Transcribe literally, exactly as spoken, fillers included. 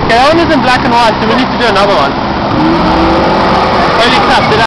Okay, that one is in black and white, so we need to do another one. Holy crap, did I